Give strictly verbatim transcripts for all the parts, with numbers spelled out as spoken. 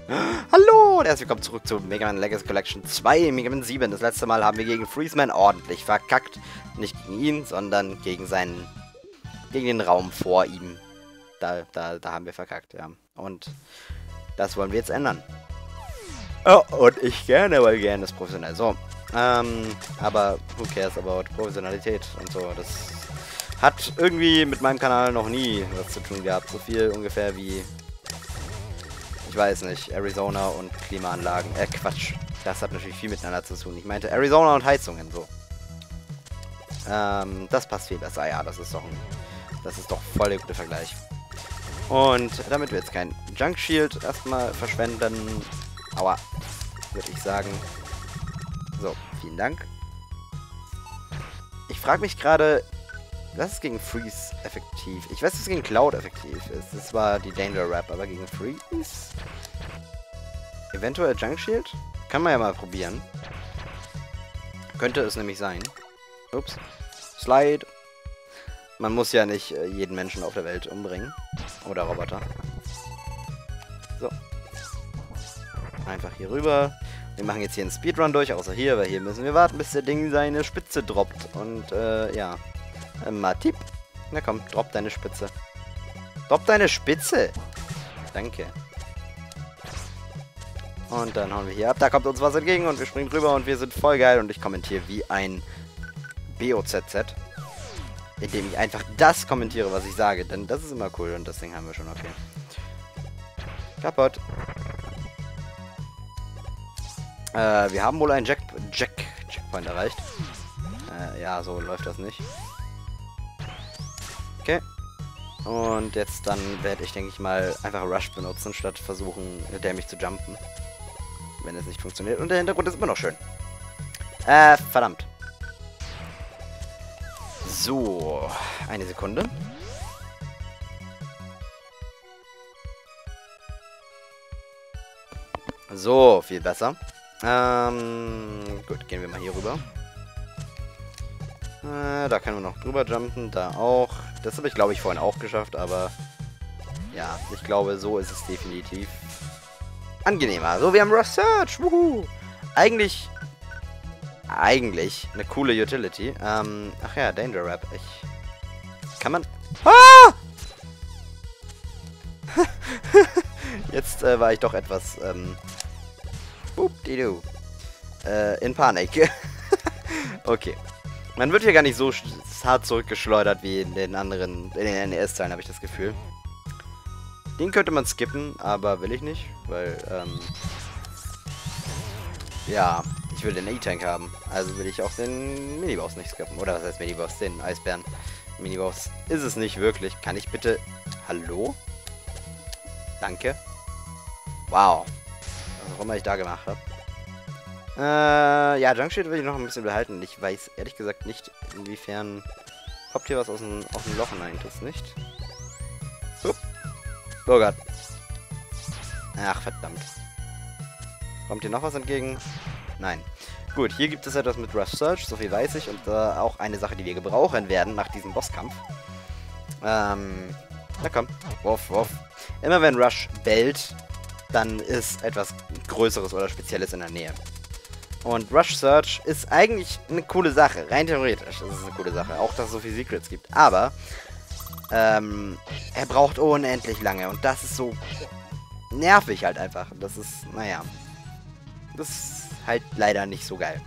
Hallo und herzlich willkommen zurück zu Mega Man Legacy Collection zwei, Mega Man sieben. Das letzte Mal haben wir gegen Freezeman ordentlich verkackt. Nicht gegen ihn, sondern gegen seinen... gegen den Raum vor ihm. Da, da, da haben wir verkackt, ja. Und das wollen wir jetzt ändern. Oh, und ich gerne, weil gerne ist professionell. So, ähm, aber who cares about Professionalität und so. Das hat irgendwie mit meinem Kanal noch nie was zu tun gehabt. So viel ungefähr wie... ich weiß nicht, Arizona und Klimaanlagen. Äh, Quatsch. Das hat natürlich viel miteinander zu tun. Ich meinte Arizona und Heizungen, so. Ähm, das passt viel besser. Ja, das ist doch ein, das ist doch voll der gute Vergleich. Und damit wir jetzt kein Junk Shield erstmal verschwenden, aua, würde ich sagen. So, vielen Dank. Ich frage mich gerade, was ist gegen Freeze effektiv? Ich weiß, dass es gegen Cloud effektiv ist. Das war die Danger Rap, aber gegen Freeze? Eventuell Junk Shield? Kann man ja mal probieren. Könnte es nämlich sein. Ups. Slide. Man muss ja nicht äh, jeden Menschen auf der Welt umbringen. Oder Roboter. So. Einfach hier rüber. Wir machen jetzt hier einen Speedrun durch, außer hier, weil hier müssen wir warten, bis der Ding seine Spitze droppt. Und, äh, ja. Äh, Matip. Na komm, drop deine Spitze. Drop deine Spitze! Danke. Und dann hauen wir hier ab. Da kommt uns was entgegen und wir springen drüber und wir sind voll geil. Und ich kommentiere wie ein B O Z Z. Indem ich einfach das kommentiere, was ich sage. Denn das ist immer cool und das Ding haben wir schon, okay. Kaputt. Äh, wir haben wohl einen Jack Jack Checkpoint erreicht. Äh, ja, so läuft das nicht. Okay. Und jetzt dann werde ich, denke ich mal, einfach Rush benutzen, statt versuchen, dämlich zu jumpen. Wenn es nicht funktioniert. Und der Hintergrund ist immer noch schön. Äh, verdammt. So, eine Sekunde. So, viel besser. Ähm, gut, gehen wir mal hier rüber. Äh, da können wir noch drüber jumpen, da auch. Das habe ich, glaube ich, vorhin auch geschafft, aber ja, ich glaube, so ist es definitiv angenehmer. So, wir haben Research, wuhu! Eigentlich, eigentlich eine coole Utility. Ähm, ach ja, Danger Rap. Ich, kann man... Ah! Jetzt äh, war ich doch etwas, ähm... Boop-di-doo. Äh, in Panik. Okay. Man wird hier gar nicht so hart zurückgeschleudert wie in den anderen, in den N E S-Teilen, habe ich das Gefühl. Den könnte man skippen, aber will ich nicht, weil, ähm... ja, ich will den E-Tank haben. Also will ich auch den Miniboss nicht skippen. Oder was heißt Miniboss? Den Eisbären. Miniboss ist es nicht wirklich. Kann ich bitte... Hallo? Danke. Wow. Was auch immer ich da gemacht habe. Äh, ja, Junk Shield will ich noch ein bisschen behalten. Ich weiß ehrlich gesagt nicht, inwiefern... Poppt hier was aus dem, aus dem Loch? Nein, tut's nicht. Hup. Oh Gott. Ach, verdammt. Kommt hier noch was entgegen? Nein. Gut, hier gibt es etwas mit Rush Search, so viel weiß ich. Und äh, auch eine Sache, die wir gebrauchen werden nach diesem Bosskampf. Ähm, na komm. Wuff, wuff. Immer wenn Rush bellt, dann ist etwas Größeres oder Spezielles in der Nähe. Und Rush Search ist eigentlich eine coole Sache. Rein theoretisch ist es eine coole Sache. Auch, dass es so viele Secrets gibt. Aber, ähm, er braucht unendlich lange. Und das ist so nervig halt einfach. Das ist, naja. Das ist halt leider nicht so geil.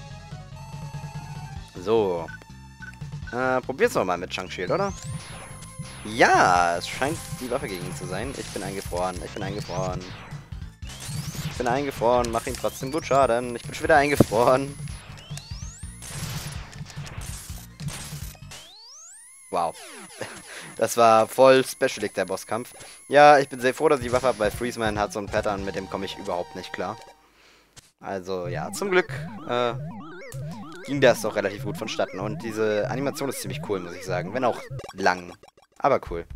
So. Äh, probier's doch mal mit Junk Shield, oder? Ja, es scheint die Waffe gegen ihn zu sein. Ich bin eingefroren. Ich bin eingefroren. Ich bin eingefroren. Mach ihm trotzdem gut Schaden. Ich bin schon wieder eingefroren. Wow. Das war voll specialig, der Bosskampf. Ja, ich bin sehr froh, dass ich die Waffe habe, weil Freezeman hat so ein Pattern, mit dem komme ich überhaupt nicht klar. Also, ja, zum Glück äh, ging das doch relativ gut vonstatten. Und diese Animation ist ziemlich cool, muss ich sagen. Wenn auch lang. Aber cool.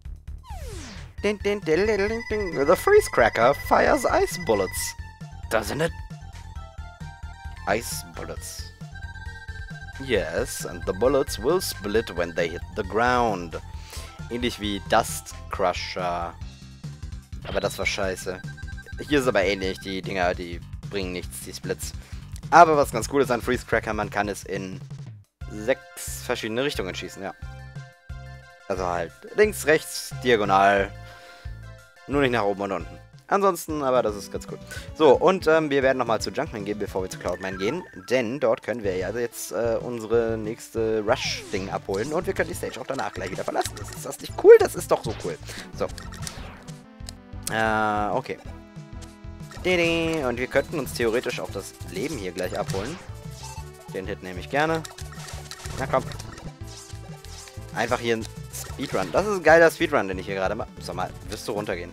The Freeze Cracker fires ice bullets. Doesn't it? Ice bullets. Yes, and the bullets will split when they hit the ground. Ähnlich wie Dust Crusher. Aber das war scheiße. Hier ist aber ähnlich. Die Dinger, die bringen nichts, die Splits. Aber was ganz cool ist an Freeze Cracker, man kann es in sechs verschiedene Richtungen schießen, ja. Also halt links, rechts, diagonal. Nur nicht nach oben und unten. Ansonsten, aber das ist ganz cool. So, und ähm, wir werden nochmal zu Junkman gehen, bevor wir zu Cloudman gehen. Denn dort können wir ja jetzt äh, unsere nächste Rush-Ding abholen. Und wir können die Stage auch danach gleich wieder verlassen. Das ist das nicht cool? Das ist doch so cool. So. Äh, okay. Und wir könnten uns theoretisch auch das Leben hier gleich abholen. Den Hit nehme ich gerne. Na komm. Einfach hier ein Speedrun. Das ist ein geiler Speedrun, den ich hier gerade mache. Sag mal, wirst du runtergehen?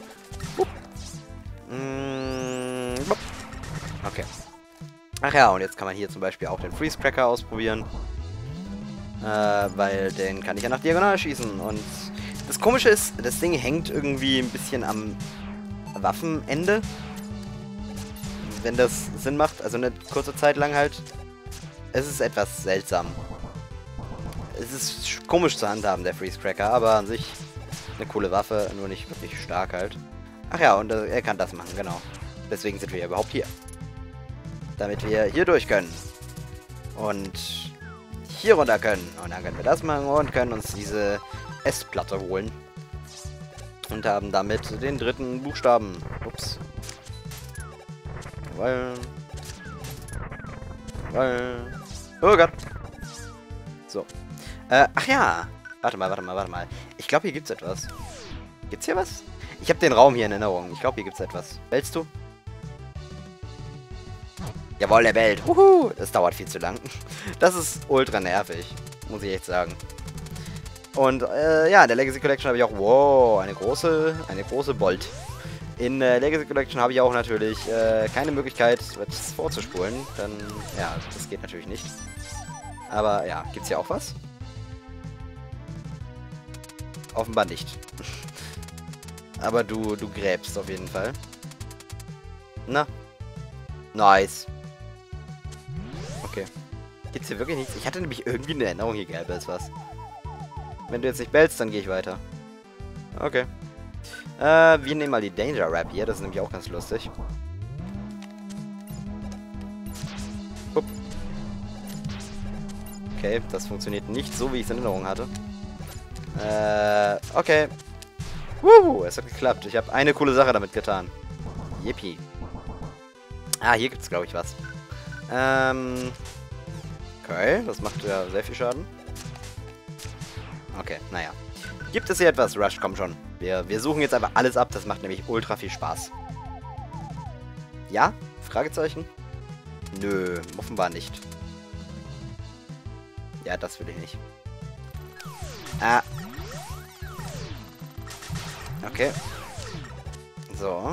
Mm, okay. Ach ja, und jetzt kann man hier zum Beispiel auch den Freeze Cracker ausprobieren. Äh, weil den kann ich ja nach Diagonal schießen. Und das Komische ist, das Ding hängt irgendwie ein bisschen am Waffenende. Wenn das Sinn macht, also eine kurze Zeit lang halt. Es ist etwas seltsam. Es ist komisch zu handhaben, der Freeze Cracker, aber an sich eine coole Waffe, nur nicht wirklich stark halt. Ach ja, und äh, er kann das machen, genau. Deswegen sind wir ja überhaupt hier. Damit wir hier durch können. Und hier runter können. Und dann können wir das machen und können uns diese S-Platte holen. Und haben damit den dritten Buchstaben. Ups. Weil. Weil. Oh Gott. So. Äh, ach ja. Warte mal, warte mal, warte mal. Ich glaube, hier gibt's etwas. Gibt's hier was? Ich habe den Raum hier in Erinnerung. Ich glaube, hier gibt's etwas. Bellst du? Jawohl, der bellt. Huhu. Das dauert viel zu lang. Das ist ultra nervig. Muss ich echt sagen. Und, äh, ja, in der Legacy Collection habe ich auch, wow, eine große, eine große Bolt. In der Legacy Collection habe ich auch natürlich äh, keine Möglichkeit, das vorzuspulen. Dann, ja, das geht natürlich nicht. Aber, ja, gibt's hier auch was? Offenbar nicht. Aber du, du gräbst auf jeden Fall. Na. Nice. Okay. Gibt's hier wirklich nichts? Ich hatte nämlich irgendwie eine Erinnerung, hier gäbe es was. Wenn du jetzt nicht bellst, dann gehe ich weiter. Okay. Äh, wir nehmen mal die Danger Rap hier. Das ist nämlich auch ganz lustig. Upp. Okay, das funktioniert nicht so, wie ich es in Erinnerung hatte. Äh, okay. Wuhu, es hat geklappt. Ich habe eine coole Sache damit getan. Yippie. Ah, hier gibt es, glaube ich, was. Ähm. Okay, das macht ja sehr viel Schaden. Okay, naja. Gibt es hier etwas? Rush, komm schon. Wir, wir suchen jetzt einfach alles ab. Das macht nämlich ultra viel Spaß. Ja? Fragezeichen? Nö, offenbar nicht. Ja, das will ich nicht. Ah. Okay. So.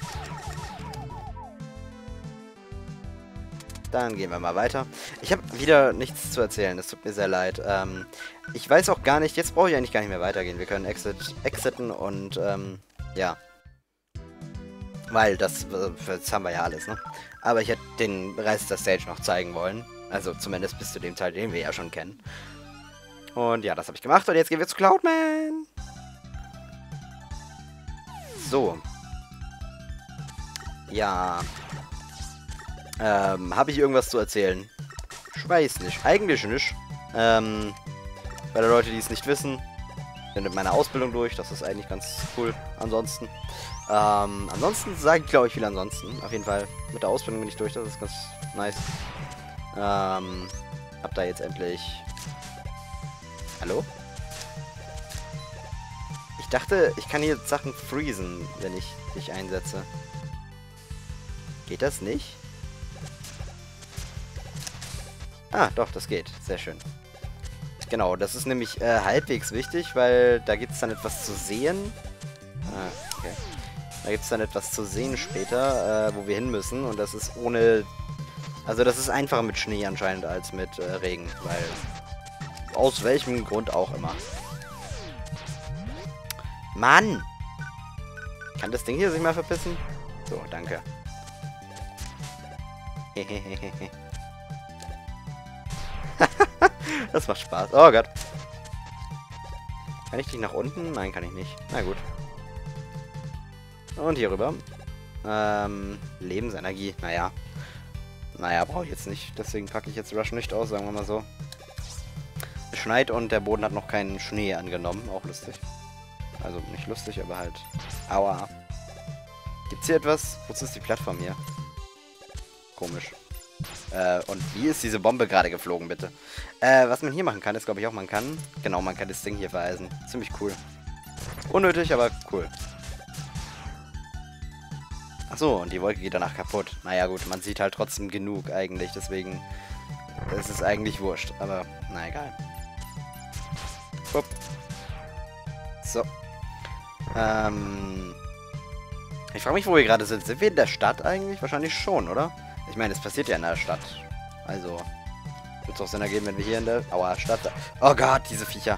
Dann gehen wir mal weiter. Ich habe wieder nichts zu erzählen. Es tut mir sehr leid. Ähm, ich weiß auch gar nicht... Jetzt brauche ich eigentlich gar nicht mehr weitergehen. Wir können exit, exiten und, ähm, ja. Weil das, das haben wir ja alles, ne? Aber ich hätte den Rest der Stage noch zeigen wollen. Also zumindest bis zu dem Teil, den wir ja schon kennen. Und ja, das habe ich gemacht. Und jetzt gehen wir zu Cloudman. So. Ja. Ähm, habe ich irgendwas zu erzählen? Ich weiß nicht. Eigentlich nicht. Ähm, bei den Leuten, die es nicht wissen, bin mit meiner Ausbildung durch. Das ist eigentlich ganz cool. Ansonsten. Ähm, ansonsten sage ich, glaube ich, viel ansonsten. Auf jeden Fall. Mit der Ausbildung bin ich durch. Das ist ganz nice. Ähm, hab da jetzt endlich... Hallo? Ich dachte, ich kann hier Sachen freezen, wenn ich dich einsetze. Geht das nicht? Ah, doch, das geht. Sehr schön. Genau, das ist nämlich äh, halbwegs wichtig, weil da gibt es dann etwas zu sehen. Ah, okay. Da gibt es dann etwas zu sehen später, äh, wo wir hin müssen. Und das ist ohne... Also das ist einfacher mit Schnee anscheinend als mit äh, Regen, weil... Aus welchem Grund auch immer. Mann! Kann das Ding hier sich mal verpissen? So, danke. Das macht Spaß. Oh Gott. Kann ich dich nach unten? Nein, kann ich nicht. Na gut. Und hier rüber. Ähm, Lebensenergie, naja. Naja, brauche ich jetzt nicht. Deswegen packe ich jetzt Rush nicht aus, sagen wir mal so. Es schneit und der Boden hat noch keinen Schnee angenommen. Auch lustig. Also nicht lustig, aber halt... Aua. Gibt's hier etwas? Wozu ist die Plattform hier? Komisch. Äh, und wie ist diese Bombe gerade geflogen, bitte? Äh, was man hier machen kann, ist glaube ich auch, man kann... Genau, man kann das Ding hier vereisen. Ziemlich cool. Unnötig, aber cool. Achso, und die Wolke geht danach kaputt. Naja gut, man sieht halt trotzdem genug eigentlich, deswegen... Es ist eigentlich wurscht, aber na egal. Upp. So. Ähm... Ich frage mich, wo wir gerade sind. Sind wir in der Stadt eigentlich? Wahrscheinlich schon, oder? Ich meine, es passiert ja in der Stadt. Also, wird es auch Sinn ergeben, wenn wir hier in der... Aua, Stadt... Oh Gott, diese Viecher.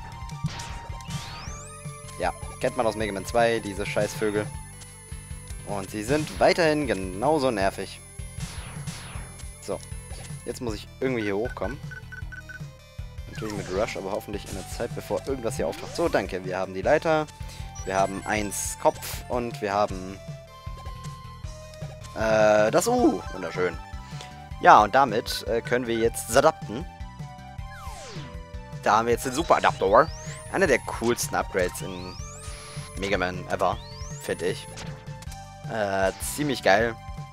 Ja, kennt man aus Mega Man zwei, diese Scheißvögel. Und sie sind weiterhin genauso nervig. So. Jetzt muss ich irgendwie hier hochkommen. Natürlich mit Rush, aber hoffentlich in der Zeit, bevor irgendwas hier auftaucht. So, danke. Wir haben die Leiter. Wir haben eins Kopf und wir haben... Äh, das U. Wunderschön. Ja, und damit äh, können wir jetzt adapten. Da haben wir jetzt den Super Adaptor. Einer der coolsten Upgrades in Mega Man ever, finde ich. Äh, ziemlich geil.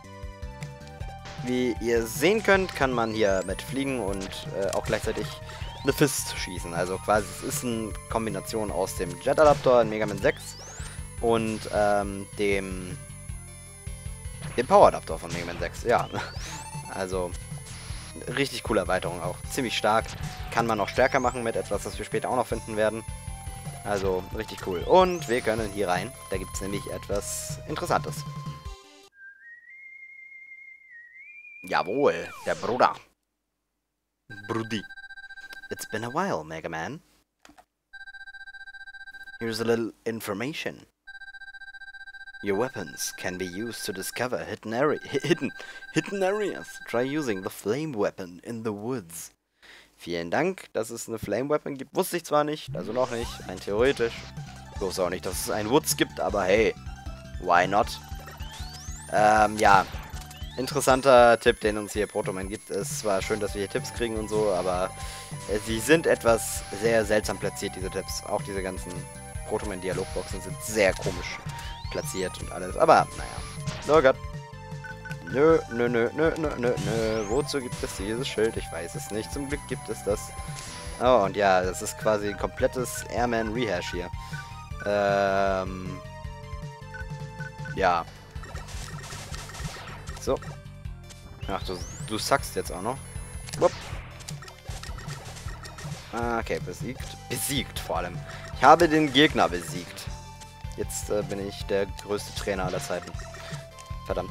Wie ihr sehen könnt, kann man hier mit fliegen und äh, auch gleichzeitig eine Fist schießen. Also quasi, es ist eine Kombination aus dem Jet Adaptor in Mega Man sechs und ähm, dem, dem Power Adaptor von Mega Man sechs. Ja, also richtig coole Erweiterung auch. Ziemlich stark. Kann man noch stärker machen mit etwas, das wir später auch noch finden werden. Also richtig cool. Und wir können hier rein. Da gibt es nämlich etwas Interessantes. Jawohl, der Bruder. Brudi. It's been a while, Mega Man. Here's a little information. Your weapons can be used to discover hidden, area, hidden, hidden areas. Try using the flame weapon in the woods. Vielen Dank, dass es eine Flame Weapon gibt. Wusste ich zwar nicht, also noch nicht, rein theoretisch. Ich wusste auch nicht, dass es einen Woods gibt, aber hey, why not? Ähm, ja. Interessanter Tipp, den uns hier Protoman gibt. Es ist zwar schön, dass wir hier Tipps kriegen und so, aber äh, sie sind etwas sehr seltsam platziert, diese Tipps. Auch diese ganzen Protoman-Dialogboxen sind sehr komisch platziert und alles. Aber, naja. Oh Gott. Nö, nö, nö, nö, nö, nö, nö. Wozu gibt es dieses Schild? Ich weiß es nicht. Zum Glück gibt es das. Oh, und ja, das ist quasi ein komplettes Airman Rehash hier. Ähm. Ja. So. Ach, du, du sackst jetzt auch noch. Wupp. Okay, besiegt. Besiegt vor allem. Ich habe den Gegner besiegt. Jetzt äh, bin ich der größte Trainer aller Zeiten. Verdammt.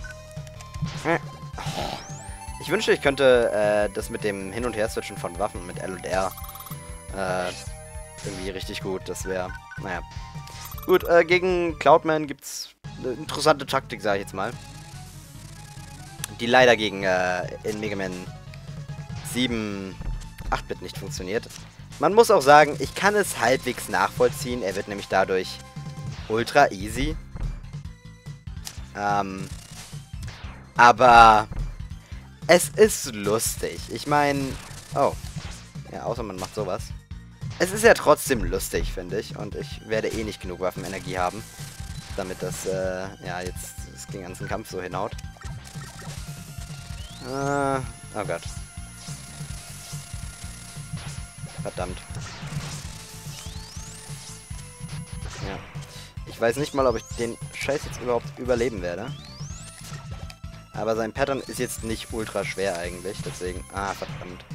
Ich wünschte, ich könnte äh, das mit dem Hin- und Her-Switchen von Waffen mit L und R äh, irgendwie richtig gut. Das wäre, naja. Gut, äh, gegen Cloudman gibt es eine interessante Taktik, sage ich jetzt mal. Die leider gegen äh, in Mega Man sieben acht Bit nicht funktioniert. Man muss auch sagen, ich kann es halbwegs nachvollziehen. Er wird nämlich dadurch ultra easy. Ähm... Aber es ist lustig. Ich meine... Oh. Ja, außer man macht sowas. Es ist ja trotzdem lustig, finde ich. Und ich werde eh nicht genug Waffenenergie haben. Damit das, äh, ja, jetzt das den ganzen Kampf so hinhaut. Äh, oh Gott. Verdammt. Ja. Ich weiß nicht mal, ob ich den Scheiß jetzt überhaupt überleben werde. Aber sein Pattern ist jetzt nicht ultra schwer eigentlich, deswegen... Ah, verdammt.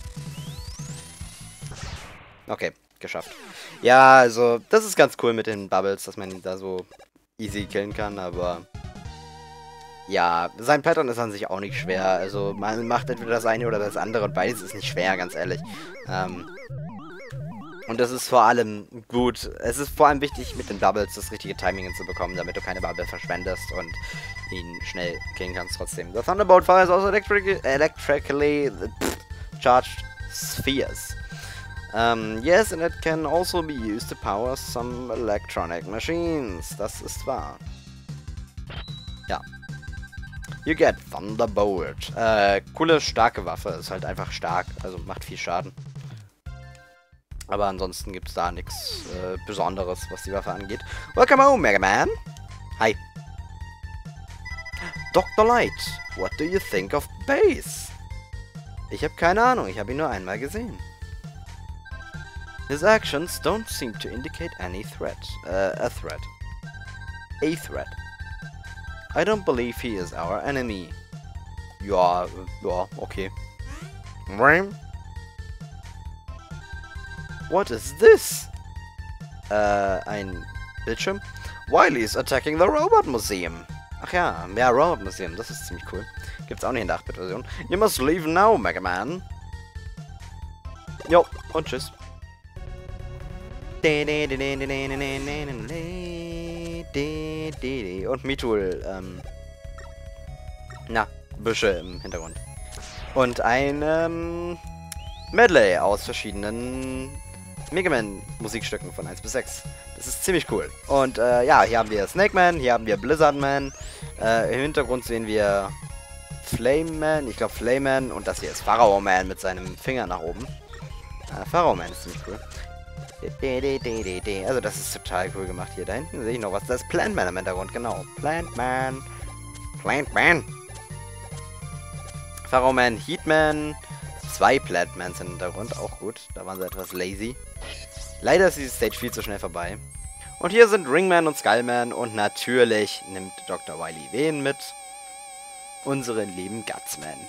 Okay, geschafft. Ja, also, das ist ganz cool mit den Bubbles, dass man ihn da so easy killen kann, aber... Ja, sein Pattern ist an sich auch nicht schwer. Also, man macht entweder das eine oder das andere und beides ist nicht schwer, ganz ehrlich. Ähm... Und das ist vor allem gut. Es ist vor allem wichtig, mit den Doubles das richtige Timing hinzubekommen, damit du keine Bubble verschwendest und ihn schnell killen kannst trotzdem. The Thunderbolt fires also electric electrically pff, charged spheres. Um, yes, and it can also be used to power some electronic machines. Das ist wahr. Ja. You get Thunderbolt. Äh, coole, starke Waffe. Ist halt einfach stark. Also macht viel Schaden. Aber ansonsten gibt es da nichts äh, Besonderes, was die Waffe angeht. Welcome home, Mega Man. Hi. Doktor Light, what do you think of Base? Ich habe keine Ahnung, ich habe ihn nur einmal gesehen. His actions don't seem to indicate any threat. Uh, a threat. A threat. I don't believe he is our enemy. Ja, ja, okay. What is this? Äh, ein Bildschirm? Wily is attacking the Robot Museum. Ach ja, ja, Robot Museum, das ist ziemlich cool. Gibt's auch nicht in der acht Bit Version. You must leave now, Mega Man. Jo, und tschüss. Und Mitool, ähm... na, Büsche im Hintergrund. Und ein, ähm... Medley aus verschiedenen Mega Man Musikstücken von eins bis sechs. Das ist ziemlich cool. Und äh, ja, hier haben wir Snake Man, hier haben wir Blizzard Man. Äh, Im Hintergrund sehen wir Flame Man, ich glaube Flame Man. Und das hier ist Pharaoh Man mit seinem Finger nach oben. Äh, Pharaoh Man ist ziemlich cool. Also das ist total cool gemacht hier. Da hinten sehe ich noch was. Da ist Plant Man im Hintergrund, genau. Plant Man. Plant Man. Pharaoh Man, Heat Man. Zwei Plantmans im Hintergrund, auch gut. Da waren sie etwas lazy. Leider ist diese Stage viel zu schnell vorbei. Und hier sind Ringman und Skullman und natürlich nimmt Doktor Wily wen mit? Unseren lieben Gutsman.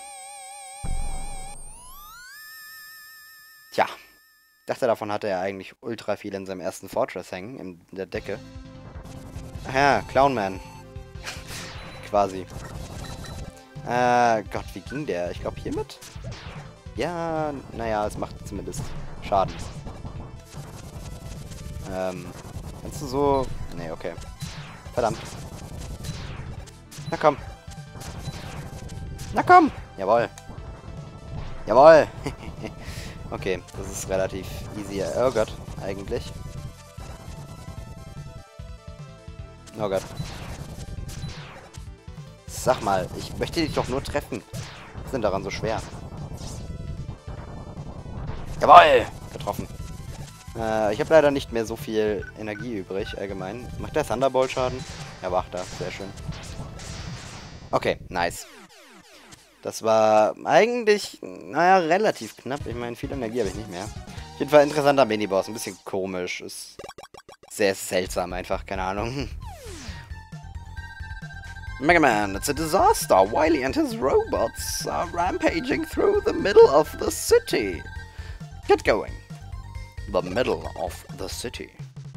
Tja, ich dachte, davon hatte er eigentlich ultra viel in seinem ersten Fortress hängen, in der Decke. Ach ja, Clownman. Quasi. Äh, Gott, wie ging der? Ich glaube hiermit? Ja, naja, es macht zumindest Schaden. Ähm, kannst du so... Nee, okay. Verdammt. Na komm. Na komm! Jawohl. Jawohl! Okay, das ist relativ easy. Oh Gott, eigentlich. Oh Gott. Sag mal, ich möchte dich doch nur treffen. Was ist denn daran so schwer? Jawohl! Getroffen. Äh, ich habe leider nicht mehr so viel Energie übrig, allgemein. Macht der Thunderbolt Schaden? Ja, macht er. Sehr schön. Okay, nice. Das war eigentlich, naja, relativ knapp. Ich meine, viel Energie habe ich nicht mehr. Auf jeden Fall interessanter Miniboss. Ein bisschen komisch. Ist sehr seltsam einfach. Keine Ahnung. Mega Man, it's a disaster. Wily and his robots are rampaging through the middle of the city. Get going. The middle of the city.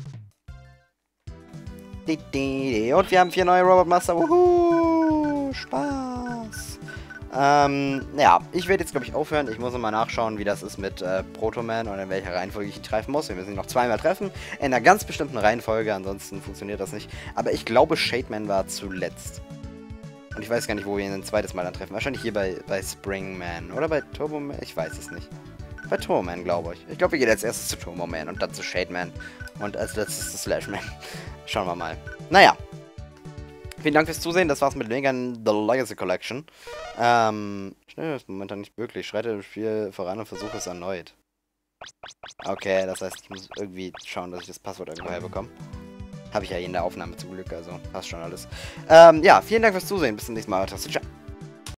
Und wir haben vier neue Robot Master. Wuhu! Spaß. Ähm, ja, ich werde jetzt, glaube ich, aufhören. Ich muss nochmal nachschauen, wie das ist mit äh, Proto-Man und in welcher Reihenfolge ich ihn treffen muss. Wir müssen ihn noch zweimal treffen. In einer ganz bestimmten Reihenfolge, ansonsten funktioniert das nicht. Aber ich glaube, Shademan war zuletzt. Und ich weiß gar nicht, wo wir ihn ein zweites Mal dann treffen. Wahrscheinlich hier bei, bei Springman. Oder bei Turboman? Ich weiß es nicht. Bei Turboman, glaube ich. Ich glaube, wir gehen als erstes zu Turboman und dann zu Shademan. Und als letztes zu Slashman. Schauen wir mal. Naja. Vielen Dank fürs Zusehen. Das war's mit Megan The Legacy Collection. Ähm, schnell ist momentan nicht möglich. Schreite im Spiel voran und versuche es erneut. Okay, das heißt, ich muss irgendwie schauen, dass ich das Passwort irgendwo herbekomme. Habe ich ja hier in der Aufnahme zum Glück, also passt schon alles. Ähm, ja, vielen Dank fürs Zusehen. Bis zum nächsten Mal. Ciao.